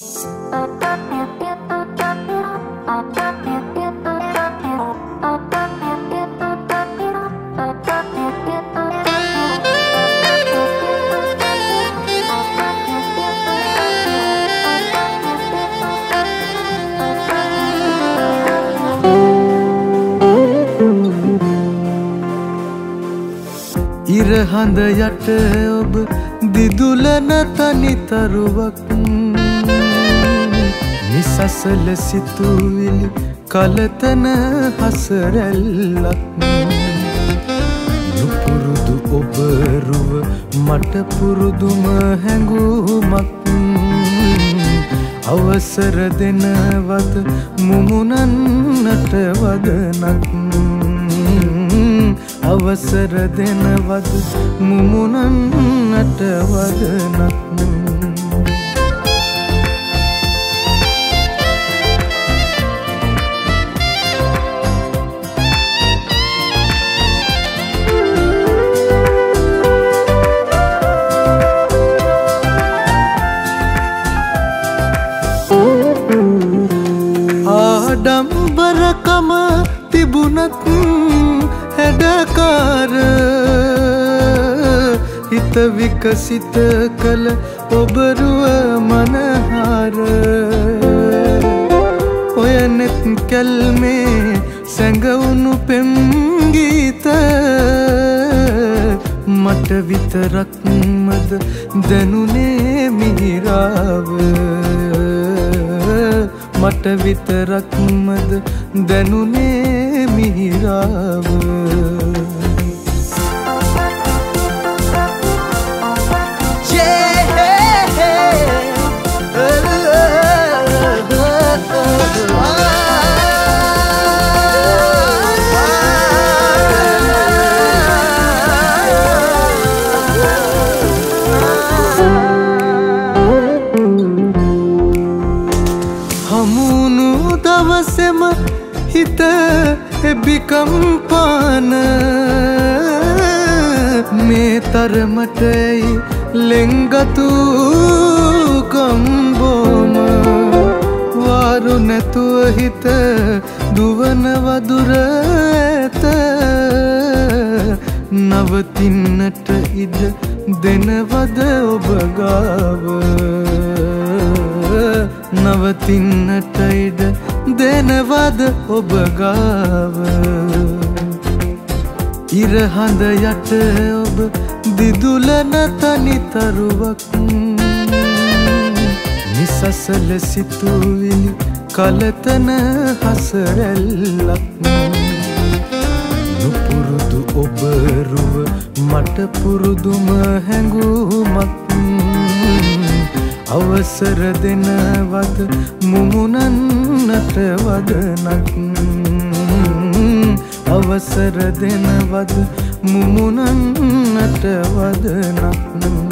ඉරහඳ යට ඔබ දිදුලන තනි තරුවක් නිසසල සිතුවිලි කලතන හසරැල්ලක් නුපුරුදු ඔබ රුව මට පුරුදුම හැඟුමක් අවසර දෙනවද මුමුණන්නට වදනක් අවසර දෙනවද මුමුණන්නට වදනක් ආඩම්බරකම තිබුණත් හැඩකාර හිත විකසිත කළ ඔබරුව මනහාර ඔය නෙත් කැල්මේ සැඟවුණු පෙම් ගීත මට විතරක්මද දැනුනේ මිහිරාව මට විතරක්මද දැනුනේ මිහිරාව හමුණු දවසෙම හිත එබිකම්පාන මේ තරමටයි ලෙංගතු කම්බෝම වාරු නැතුව හිත දුවන වදුර ඇත නවතින්නට ඉඩ දෙනවද ඔබ ගාව නවතින්නට ඉඩ දෙනවද ඔබ ගාව ඉරහඳ යට ඔබ දිදුලන තනි තරුවක් නිසසල සිතුවිලි කලතන හසරැල්ලක් නුපුරුදු ඔබ රුව මට පුරුදුම හැඟුමක් අවසර දෙනවද මුමුණන්නට වදනක් අවසර දෙනවද මුමුණන්නට වදනක්